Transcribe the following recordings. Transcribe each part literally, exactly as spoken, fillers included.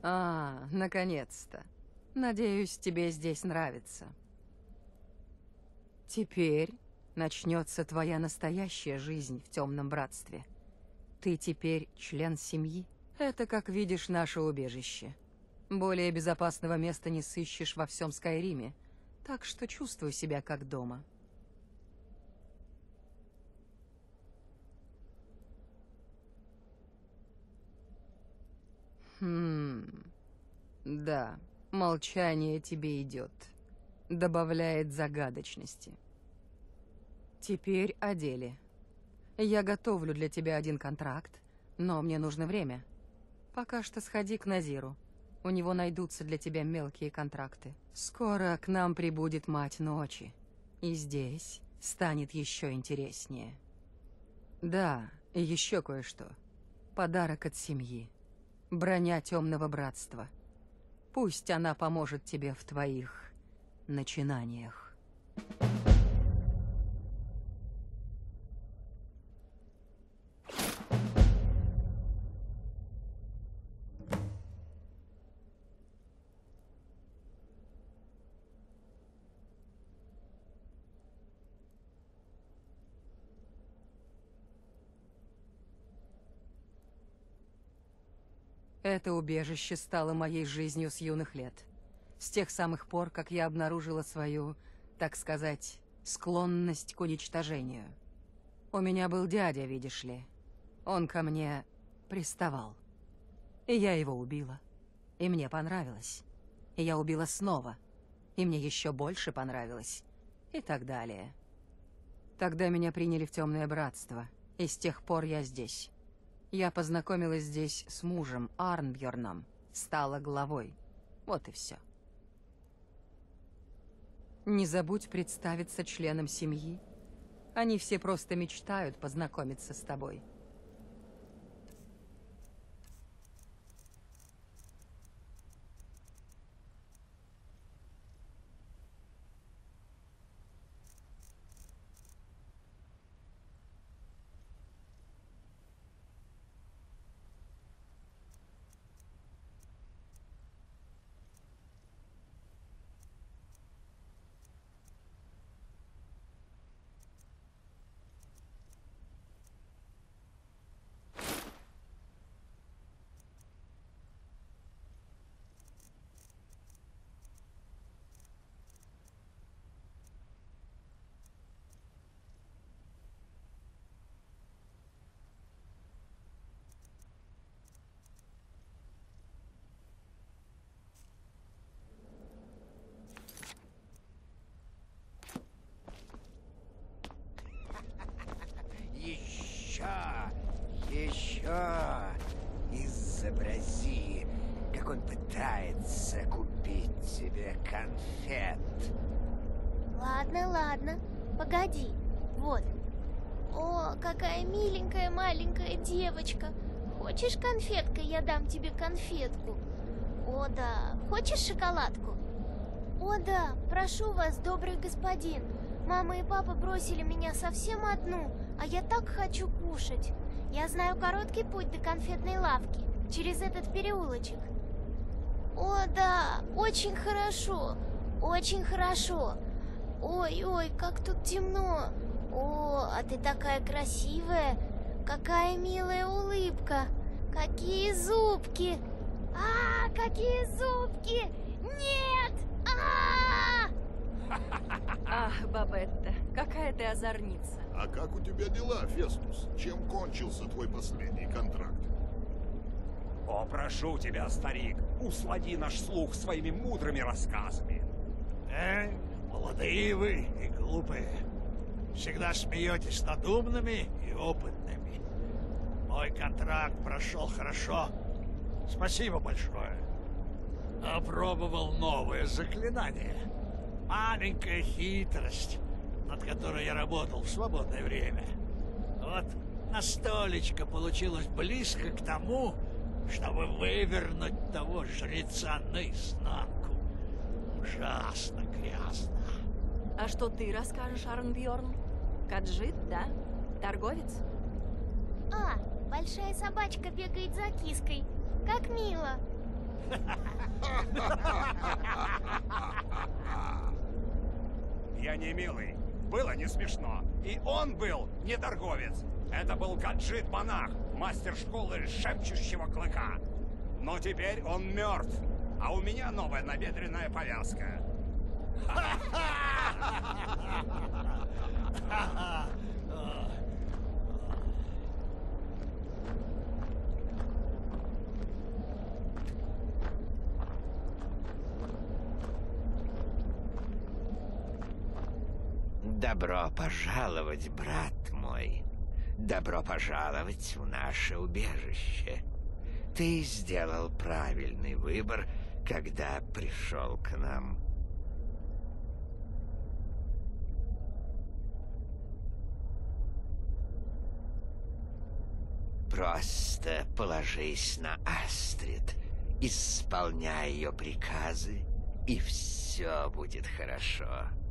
А, наконец-то. Надеюсь, тебе здесь нравится. Теперь начнется твоя настоящая жизнь в Темном Братстве. Ты теперь член семьи. Это, как видишь, наше убежище. Более безопасного места не сыщешь во всем Скайриме, так что чувствуй себя как дома. Хм... Да, молчание тебе идет. Добавляет загадочности. Теперь о деле. Я готовлю для тебя один контракт, но мне нужно время. Пока что сходи к Назиру. У него найдутся для тебя мелкие контракты. Скоро к нам прибудет Мать Ночи. И здесь станет еще интереснее. Да, и еще кое-что. Подарок от семьи. Броня Темного Братства. Пусть она поможет тебе в твоих начинаниях. Это убежище стало моей жизнью с юных лет. С тех самых пор, как я обнаружила свою, так сказать, склонность к уничтожению. У меня был дядя, видишь ли. Он ко мне приставал. И я его убила. И мне понравилось. И я убила снова. И мне еще больше понравилось. И так далее. Тогда меня приняли в Темное Братство. И с тех пор я здесь. Я познакомилась здесь с мужем, Арнбьорном, стала главой. Вот и все. Не забудь представиться членом семьи. Они все просто мечтают познакомиться с тобой. Еще изобрази, как он пытается купить тебе конфет. Ладно, ладно, погоди. Вот. О, какая миленькая маленькая девочка. Хочешь конфетка, я дам тебе конфетку. О, да. Хочешь шоколадку? О, да. Прошу вас, добрый господин. Мама и папа бросили меня совсем одну, а я так хочу кушать. Я знаю короткий путь до конфетной лавки, через этот переулочек. О, да, очень хорошо, очень хорошо. Ой-ой, как тут темно. О, а ты такая красивая, какая милая улыбка, какие зубки. А, какие зубки! Нет! А! Ах, Бабетта, какая ты озорница. А как у тебя дела, Фестус? Чем кончился твой последний контракт? О, прошу тебя, старик, услади наш слух своими мудрыми рассказами. Э, молодые вы и глупые. Всегда смеетесь над умными и опытными. Мой контракт прошел хорошо. Спасибо большое. Опробовал новое заклинание. Маленькая хитрость, над которой я работал в свободное время. Вот настолечко получилось близко к тому, чтобы вывернуть того жреца наизнанку. Ужасно грязно. А что ты расскажешь, Арнбьорн? Каджит, да? Торговец? А, большая собачка бегает за киской. Как мило. Я не милый. Было не смешно. И он был не торговец. Это был Каджит-монах, мастер школы шепчущего клыка. Но теперь он мертв. А у меня новая набедренная повязка. Добро пожаловать, брат мой. Добро пожаловать в наше убежище. Ты сделал правильный выбор, когда пришел к нам. Просто положись на Астрид, исполняй ее приказы, и все будет хорошо.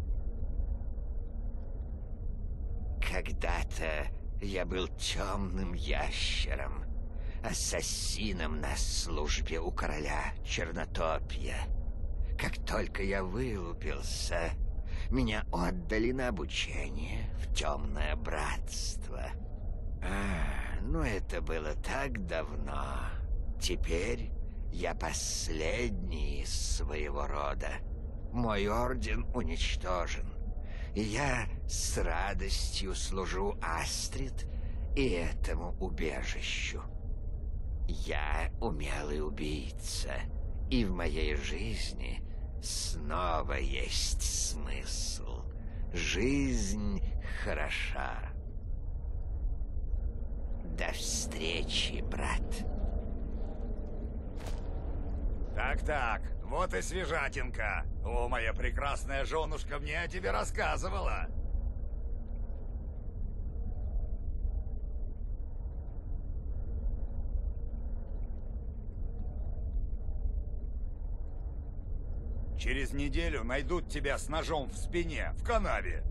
Когда-то я был темным ящером, ассасином на службе у короля Чернотопья. Как только я вылупился, меня отдали на обучение в темное братство. А, ну это было так давно. Теперь я последний из своего рода. Мой орден уничтожен. И я с радостью служу Астрид и этому убежищу. Я умелый убийца, и в моей жизни снова есть смысл. Жизнь хороша. До встречи, брат. Так-так, вот и свежатинка. О, моя прекрасная женушка мне о тебе рассказывала. Через неделю найдут тебя с ножом в спине, в канаве.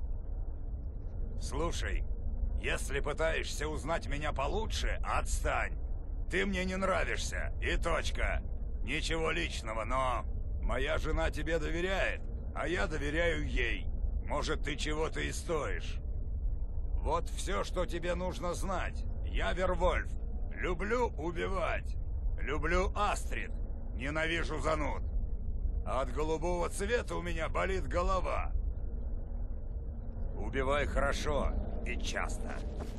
Слушай, если пытаешься узнать меня получше, отстань. Ты мне не нравишься, и точка. Ничего личного, но моя жена тебе доверяет, а я доверяю ей. Может, ты чего-то и стоишь. Вот все, что тебе нужно знать. Я Вервольф. Люблю убивать. Люблю Астрид. Ненавижу зануд. От голубого цвета у меня болит голова. Убивай хорошо и часто.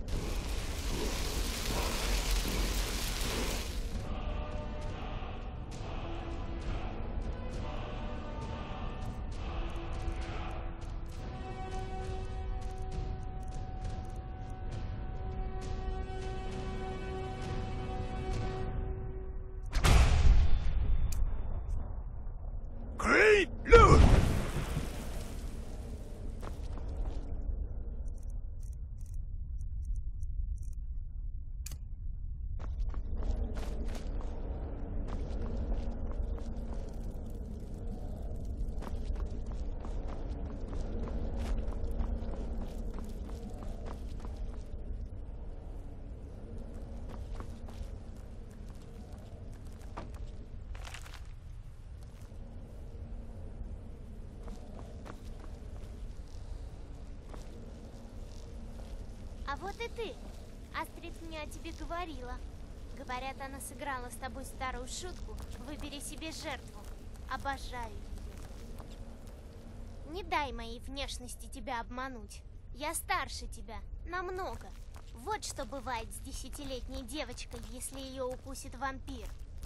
А вот и ты. Астрид мне о тебе говорила. Говорят, она сыграла с тобой старую шутку. Выбери себе жертву. Обожаю ее. Не дай моей внешности тебя обмануть. Я старше тебя. Намного. Вот что бывает с десятилетней девочкой, если ее укусит вампир.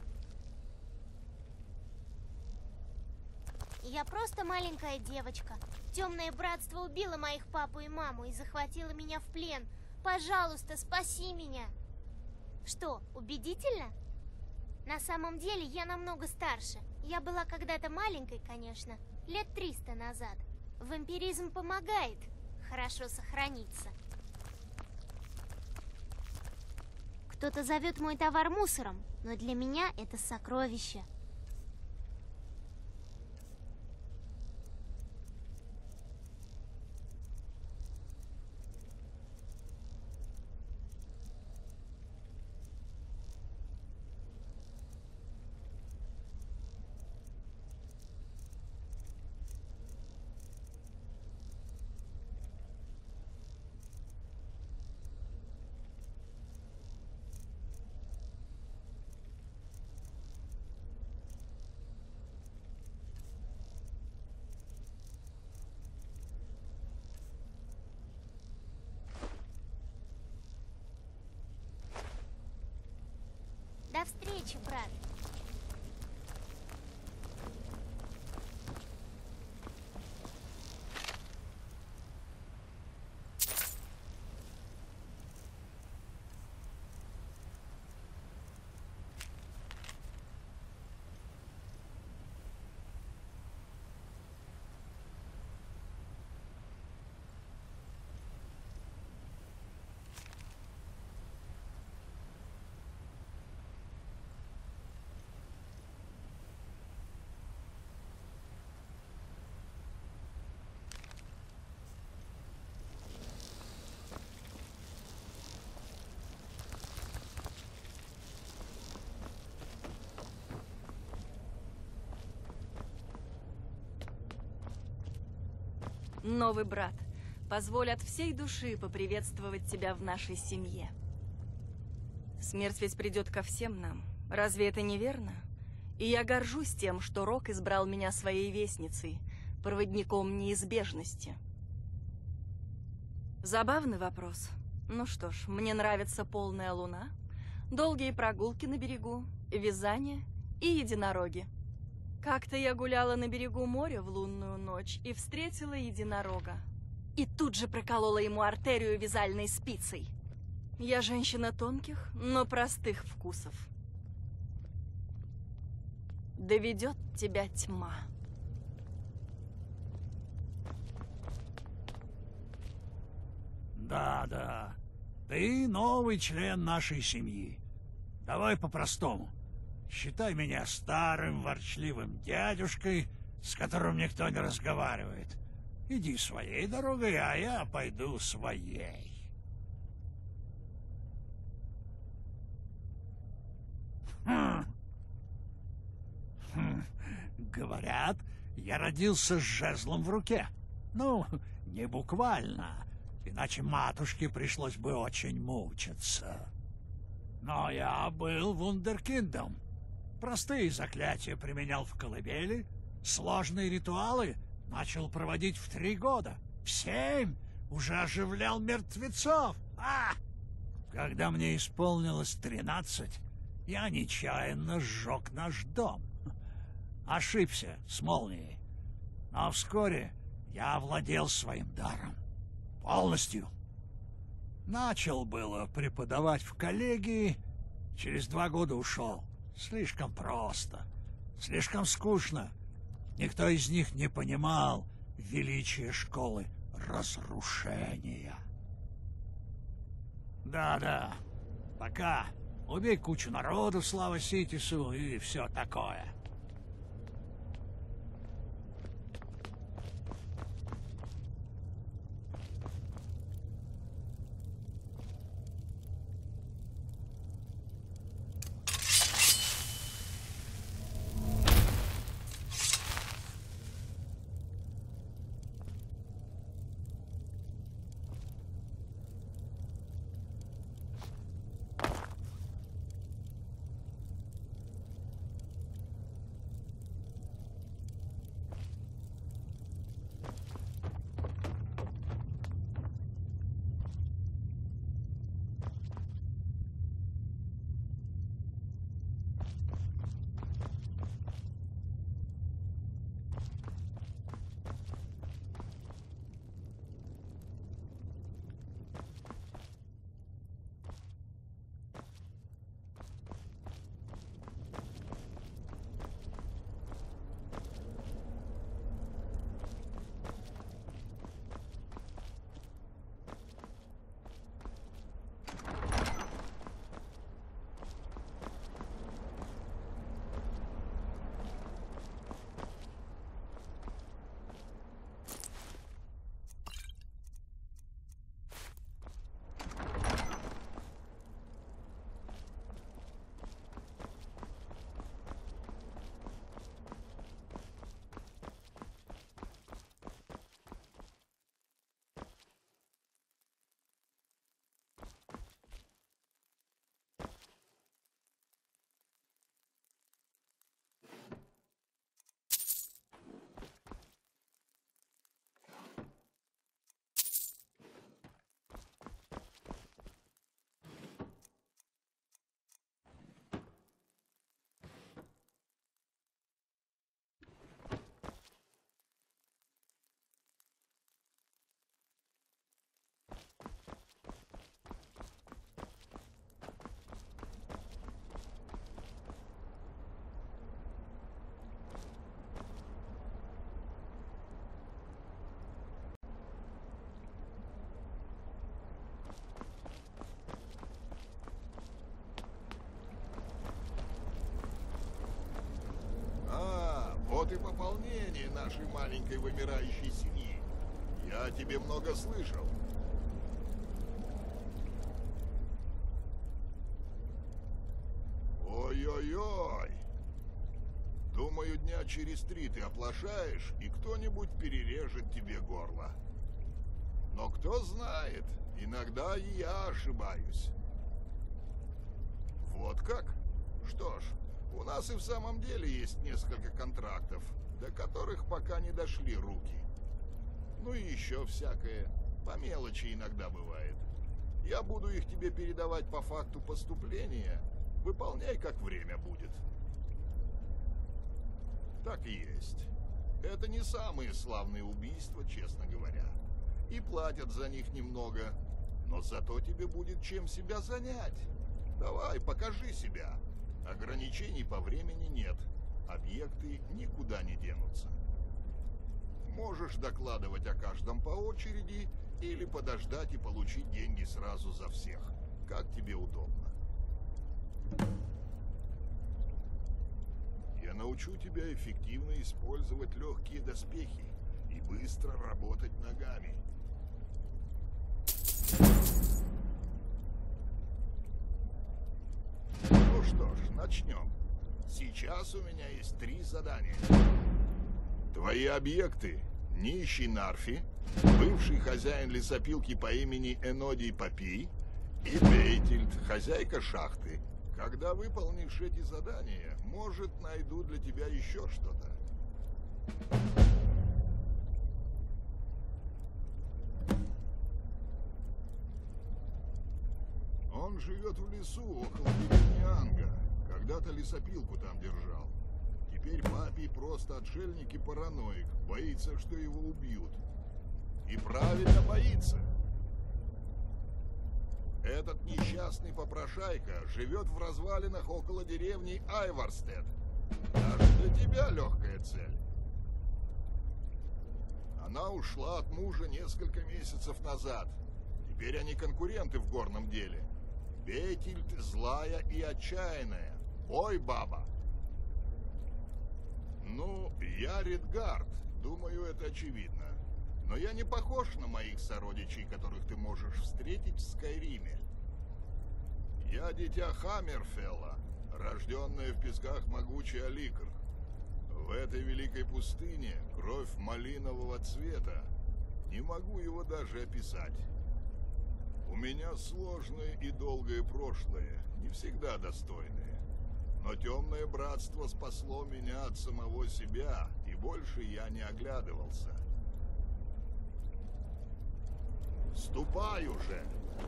Я просто маленькая девочка. Темное братство убило моих папу и маму и захватило меня в плен. Пожалуйста, спаси меня. Что, убедительно? На самом деле я намного старше. Я была когда-то маленькой, конечно, лет триста назад. Вампиризм помогает хорошо сохраниться. Кто-то зовет мой товар мусором, но для меня это сокровище. До встречи, брат. Новый брат, позволь от всей души поприветствовать тебя в нашей семье. Смерть ведь придет ко всем нам. Разве это не верно? И я горжусь тем, что Рок избрал меня своей вестницей, проводником неизбежности. Забавный вопрос. Ну что ж, мне нравится полная луна, долгие прогулки на берегу, вязание и единороги. Как-то я гуляла на берегу моря в лунную ночь и встретила единорога. И тут же проколола ему артерию вязальной спицей. Я женщина тонких, но простых вкусов. Доведет тебя тьма. Да-да, ты новый член нашей семьи. Давай по-простому. Считай меня старым ворчливым дядюшкой, с которым никто не разговаривает. Иди своей дорогой, а я пойду своей. Хм. Хм. Говорят, я родился с жезлом в руке. Ну, не буквально, иначе матушке пришлось бы очень мучиться. Но я был вундеркиндом. Простые заклятия применял в колыбели, сложные ритуалы начал проводить в три года. В семь уже оживлял мертвецов. А! Когда мне исполнилось тринадцать, я нечаянно сжег наш дом. Ошибся с молнией. Но вскоре я овладел своим даром. Полностью. Начал было преподавать в коллегии, через два года ушел. Слишком просто, слишком скучно. Никто из них не понимал величия школы разрушения. Да-да, пока. Убей кучу народу, слава Ситису, и все такое. ты пополнение нашей маленькой вымирающей семьи. Я о тебе много слышал. Ой-ой-ой. Думаю, дня через три ты оплошаешь, и кто-нибудь перережет тебе горло. Но кто знает, иногда и я ошибаюсь. Вот как? Что ж, у нас и в самом деле есть несколько контрактов, до которых пока не дошли руки. Ну и еще всякое, по мелочи иногда бывает. Я буду их тебе передавать по факту поступления, выполняй, как время будет. Так и есть. Это не самые славные убийства, честно говоря. И платят за них немного, но зато тебе будет чем себя занять. Давай, покажи себя. Ограничений по времени нет. Объекты никуда не денутся. Можешь докладывать о каждом по очереди или подождать и получить деньги сразу за всех. Как тебе удобно. Я научу тебя эффективно использовать легкие доспехи и быстро работать ногами. Ну что ж, начнем. Сейчас у меня есть три задания. Твои объекты — нищий Нарфи, бывший хозяин лесопилки по имени Энодий Попи и Бейтильд, хозяйка шахты. Когда выполнишь эти задания, может, найду для тебя еще что-то. Он живет в лесу около деревни Анга. Когда-то лесопилку там держал. Теперь Папий просто отшельник и параноик. Боится, что его убьют. И правильно боится. Этот несчастный попрошайка живет в развалинах около деревни Айварстед. Даже для тебя легкая цель. Она ушла от мужа несколько месяцев назад. Теперь они конкуренты в горном деле. Бейтильд злая и отчаянная. Ой, баба! Ну, я Редгард. Думаю, это очевидно. Но я не похож на моих сородичей, которых ты можешь встретить в Скайриме. Я дитя Хаммерфелла, рожденное в песках могучий Аликр. В этой великой пустыне кровь малинового цвета. Не могу его даже описать. У меня сложное и долгое прошлое, не всегда достойное. Но темное братство спасло меня от самого себя, и больше я не оглядывался. Ступай уже!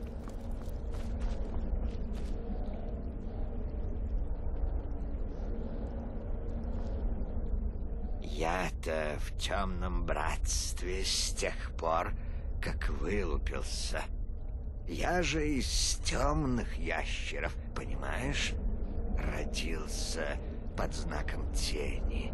Я-то в темном братстве с тех пор, как вылупился. Я же из темных ящеров, понимаешь? Родился под знаком тени.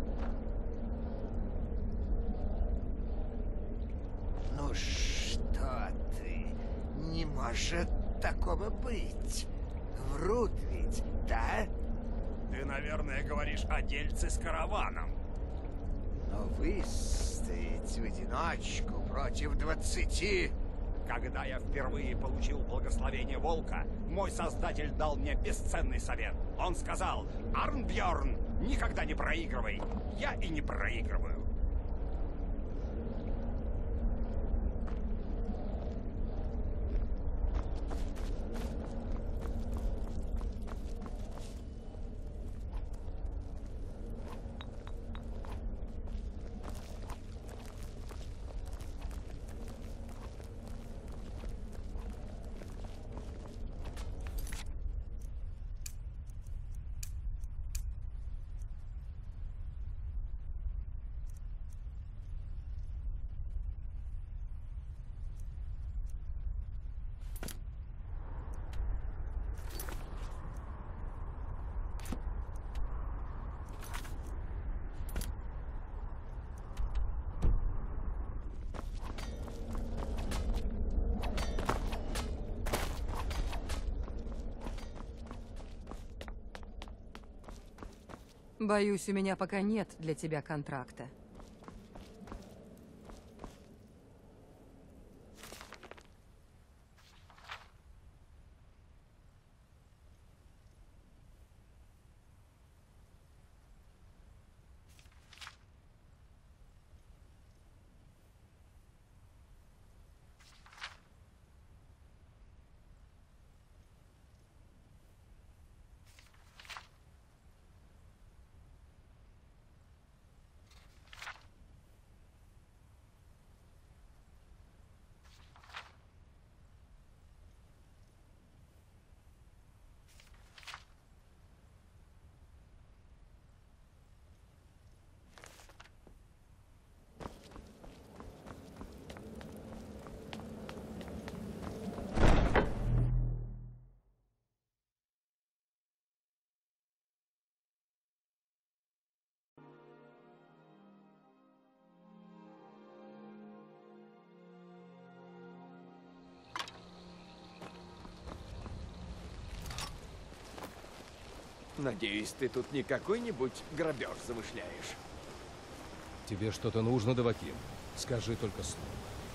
Ну что ты? Не может такого быть. Врут ведь, да? Ты, наверное, говоришь о дельце с караваном. Но выстоять в одиночку против двадцати... Когда я впервые получил благословение волка, мой создатель дал мне бесценный совет. Он сказал: «Арнбьорн, никогда не проигрывай. Я и не проигрываю». Боюсь, у меня пока нет для тебя контракта. Надеюсь, ты тут не какой-нибудь грабеж замышляешь? Тебе что-то нужно, Давакин? Скажи только слово.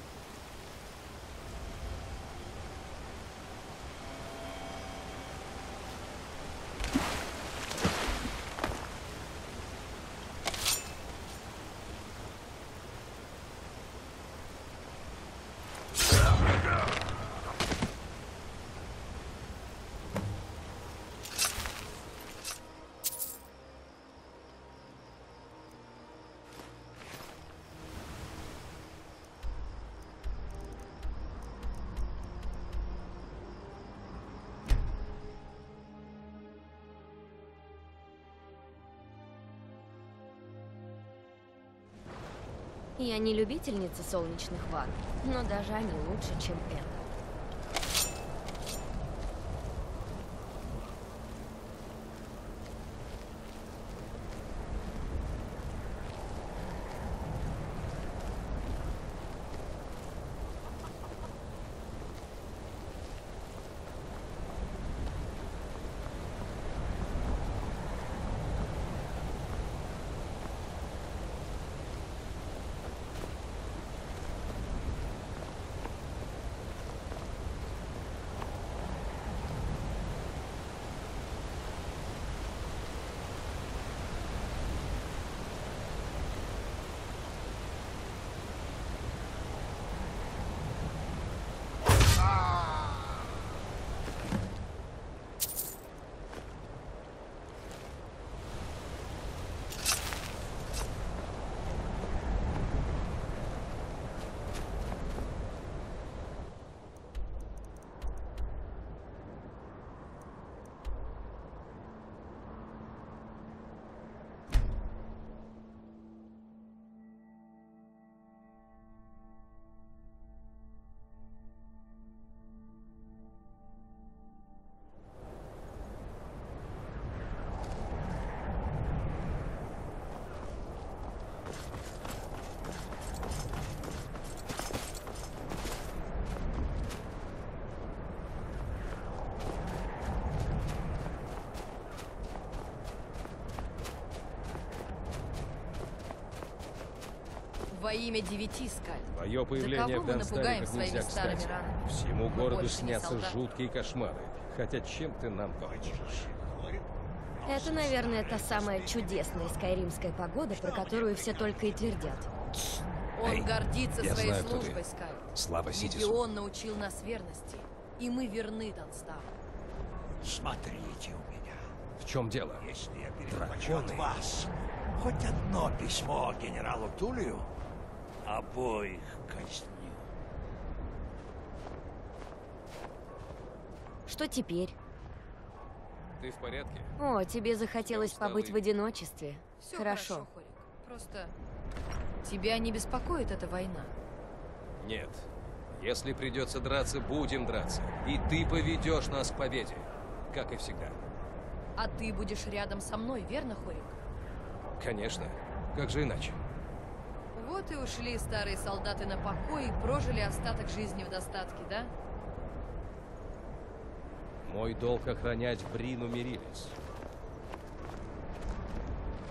Я не любительница солнечных ванн, но даже они лучше, чем это. Во имя девяти скаль. Твое появление в Донстане как нельзя старыми кстати. ранами? Всему Мы городу больше не снятся солдаты. жуткие кошмары. Хотя чем ты нам поможешь? Это, наверное, та самая чудесная скайримская погода, про которую все только и твердят. Он Эй, гордится я своей знаю, кто службой, ты. Скай. Слава Ситису. Легион научил нас верности, и мы верны Донстану. Смотрите у меня. В чем дело? Если я перехвачу от Драконы. вас хоть одно письмо генералу Тулию, обоих казню. Что теперь? Ты в порядке? О, тебе захотелось усталый. побыть в одиночестве. Все Хорошо. хорошо, Хорик. Просто тебя не беспокоит эта война? Нет. Если придется драться, будем драться. И ты поведешь нас к победе. Как и всегда. А ты будешь рядом со мной, верно, Хорик? Конечно. Как же иначе? Вот и ушли старые солдаты на покой и прожили остаток жизни в достатке, да? Мой долг охранять Брину Мирилис.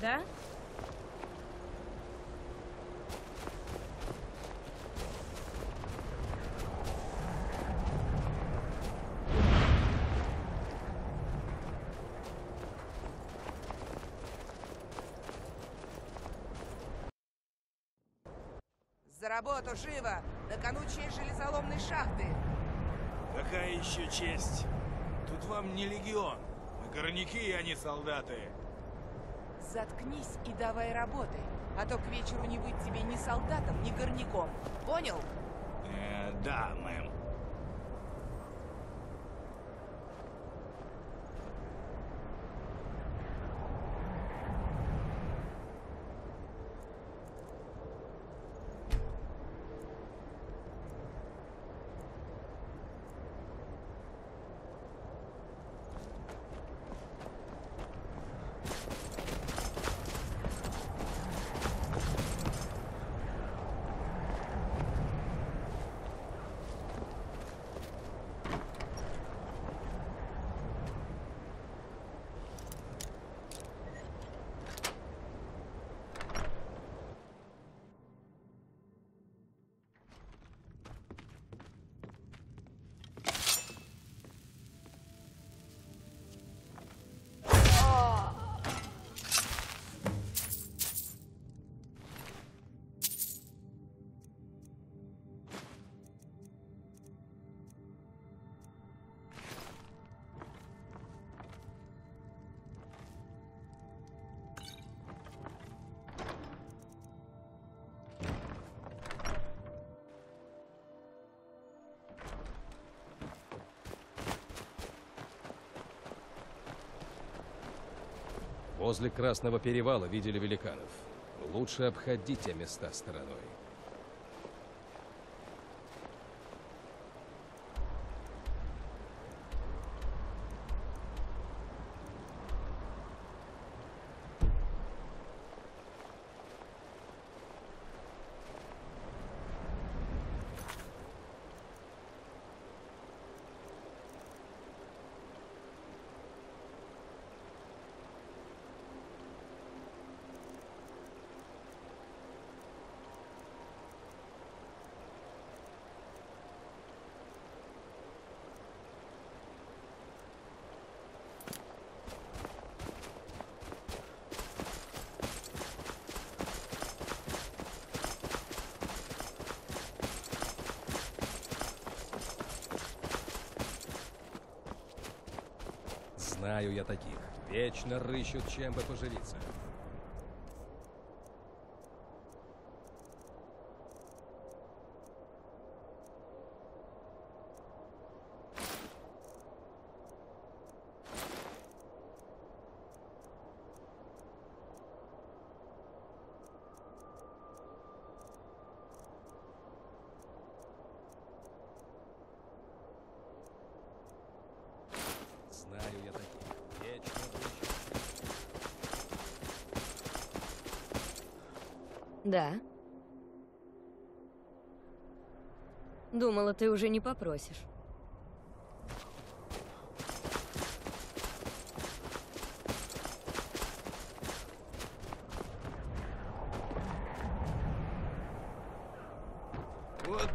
да? За работу, живо! На кону честь железоломной шахты! Какая еще честь? Тут вам не легион. Мы горняки, а не солдаты. Заткнись и давай работай, а то к вечеру не быть тебе ни солдатом, ни горняком. Понял? Э, да, мэм. Возле Красного перевала видели великанов. Лучше обходить те места стороной. Знаю я таких. Вечно рыщут, чем бы поживиться. Знаю я таких. Вечно рыщут. Да. Думала, ты уже не попросишь. Вот.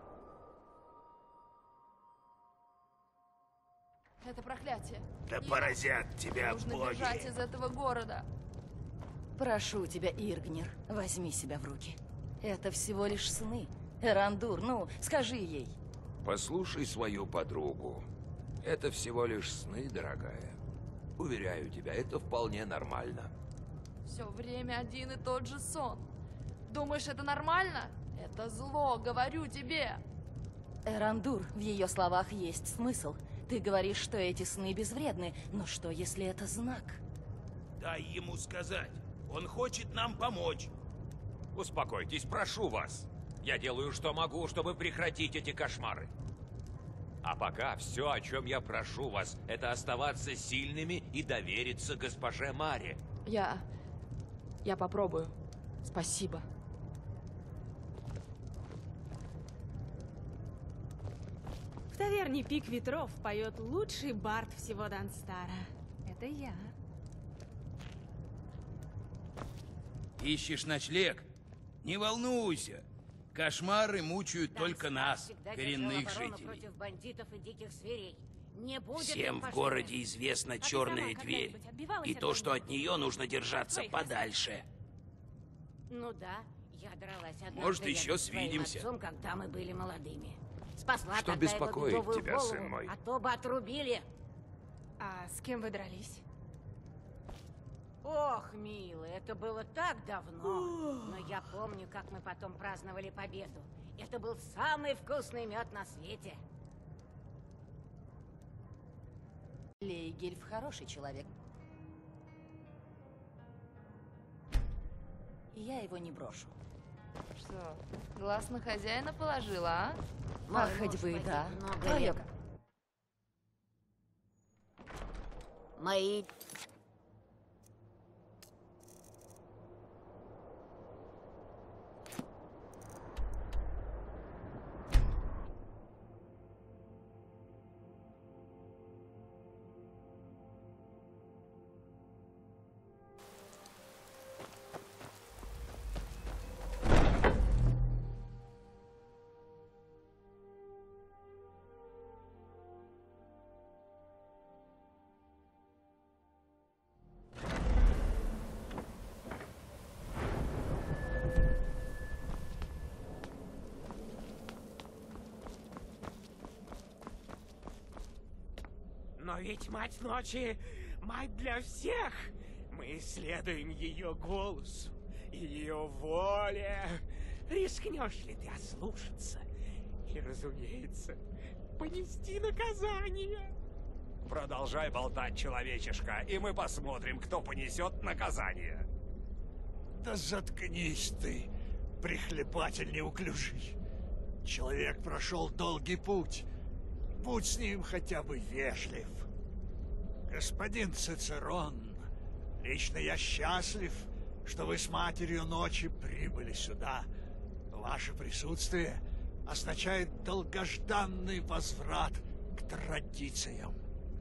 Это проклятие. Да Нет. поразят тебя Нужно боги. бежать из этого города. Прошу тебя, Иргнир, возьми себя в руки. Это всего лишь сны. Эрандур, ну, скажи ей. Послушай свою подругу. Это всего лишь сны, дорогая. Уверяю тебя, это вполне нормально. Все время один и тот же сон. Думаешь, это нормально? Это зло, говорю тебе. Эрандур, в ее словах есть смысл. Ты говоришь, что эти сны безвредны, но что, если это знак? Дай ему сказать. Он хочет нам помочь. Успокойтесь, прошу вас. Я делаю, что могу, чтобы прекратить эти кошмары. А пока все, о чем я прошу вас, это оставаться сильными и довериться госпоже Маре. Я... Я попробую. Спасибо. В таверне «Пик ветров» поет лучший бард всего Данстара. Это я. Ищешь ночлег? Не волнуйся. Кошмары мучают только нас, коренных жителей. Против бандитов и диких зверей. Не будет Всем в городе известна черная дверь. И то, что от нее нужно держаться подальше. Ну да, я дралась однажды. Может, еще с твоим свидимся. отцом, когда мы были молодыми. Спасла Что тогда беспокоит его тебя, голову, сын мой? А то бы отрубили. А с кем вы дрались? Ох, милый, это было так давно. Но я помню, как мы потом праздновали победу. Это был самый вкусный мед на свете. Лейгельф хороший человек. И я его не брошу. Что, глаз на хозяина положила, а? А, хоть бы и да. Твоё. Мои... Но ведь Мать Ночи — мать для всех. Мы следуем ее голосу, ее воле. Рискнешь ли ты ослушаться? И, разумеется, понести наказание. Продолжай болтать, человечишка, и мы посмотрим, кто понесет наказание. Да заткнись ты, прихлебатель неуклюжий. Человек прошел долгий путь. Будь с ним хотя бы вежлив. Господин Цицерон, лично я счастлив, что вы с Матерью Ночи прибыли сюда. Ваше присутствие означает долгожданный возврат к традициям.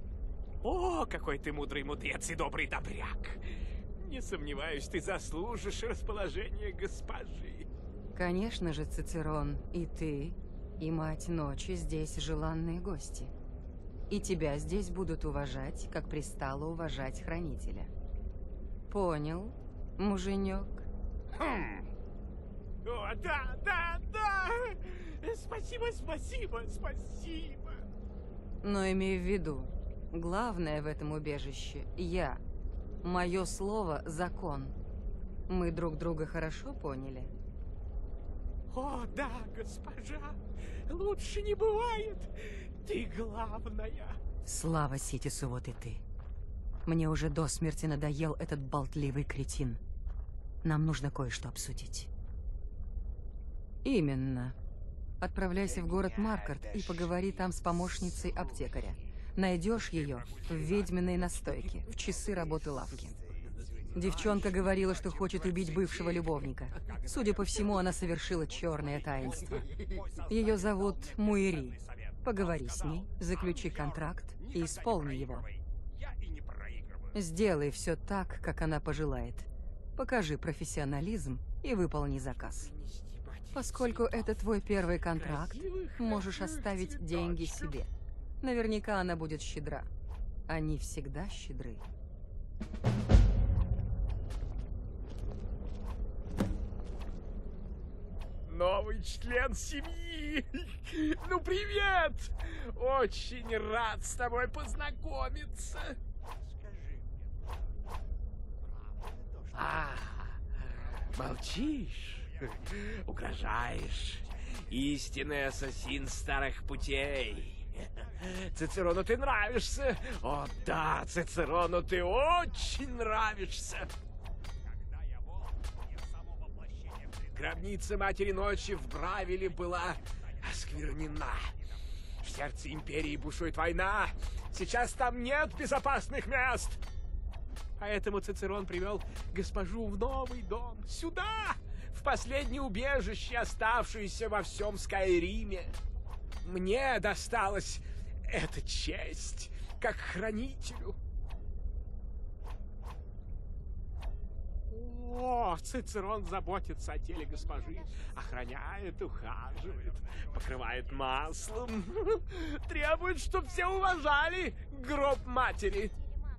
О, какой ты мудрый мудрец и добрый добряк. Не сомневаюсь, ты заслужишь расположение госпожи. Конечно же, Цицерон, и ты, и Мать Ночи здесь желанные гости. И тебя здесь будут уважать, как пристало уважать хранителя. Понял, муженек? Хм. О, да, да, да! Спасибо, спасибо, спасибо! Но имей в виду, главное в этом убежище — я. Мое слово — закон. Мы друг друга хорошо поняли? О, да, госпожа! Лучше не бывает! Ты главная! Слава Ситису, вот и ты. Мне уже до смерти надоел этот болтливый кретин. Нам нужно кое-что обсудить. Именно. Отправляйся в город Маркарт и поговори там с помощницей аптекаря. Найдешь ее в ведьминой настойке, в часы работы лавки. Девчонка говорила, что хочет убить бывшего любовника. Судя по всему, она совершила черное таинство. Ее зовут Муири. Поговори с ней, заключи контракт и исполни его. Сделай все так, как она пожелает. Покажи профессионализм и выполни заказ. Поскольку это твой первый контракт, можешь оставить деньги себе. Наверняка она будет щедра. Они всегда щедры. Новый член семьи! Ну, привет! Очень рад с тобой познакомиться! А, молчишь? Угрожаешь? Истинный ассасин старых путей! Цицерону ты нравишься! О, да, Цицерону ты очень нравишься! Гробница Матери Ночи в Бравиле была осквернена. В сердце Империи бушует война. Сейчас там нет безопасных мест. Поэтому Цицерон привел госпожу в новый дом. Сюда, в последнее убежище, оставшееся во всем Скайриме. Мне досталась эта честь, как хранителю. О, Цицерон заботится о теле госпожи, охраняет, ухаживает, покрывает маслом, требует, чтобы все уважали гроб матери.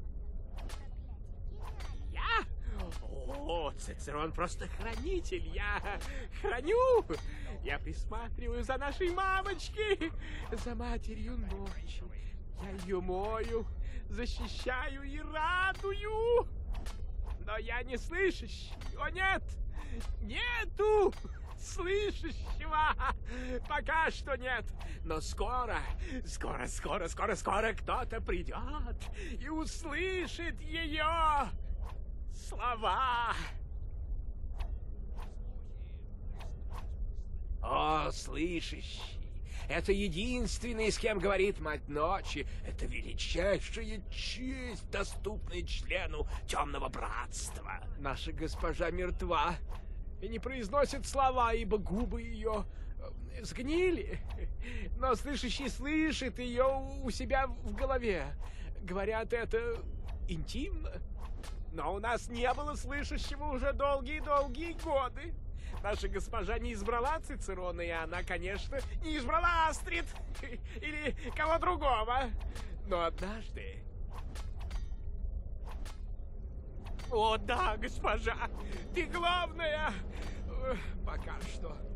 Я? О, Цицерон просто хранитель, я храню, я присматриваю за нашей мамочкой, за матерью ночи. Я ее мою, защищаю и радую. Но я не слышащий. О, нет! Нету слышащего! Пока что нет. Но скоро, скоро, скоро, скоро, скоро кто-то придет и услышит ее слова. О, слышащий! Это единственный, с кем говорит Мать Ночи. Это величайшая честь, доступная члену Темного Братства. Наша госпожа мертва и не произносит слова, ибо губы ее сгнили. Но слышащий слышит ее у себя в голове. Говорят, это интимно. Но у нас не было слышащего уже долгие-долгие годы. Наша госпожа не избрала Цицерона, и она, конечно, не избрала Астрид или кого другого. Но однажды... О, да, госпожа, ты главная! Пока что.